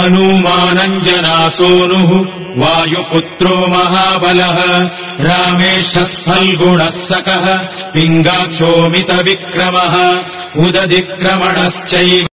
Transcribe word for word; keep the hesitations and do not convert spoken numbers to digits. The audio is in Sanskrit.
हनूमानञ्जनासूनुः वायुपुत्रो महाबलः रामेष्ठः फल्गुणः सकः पिङ्गाक्षोमितविक्रमः उदधिक्रमणश्चैव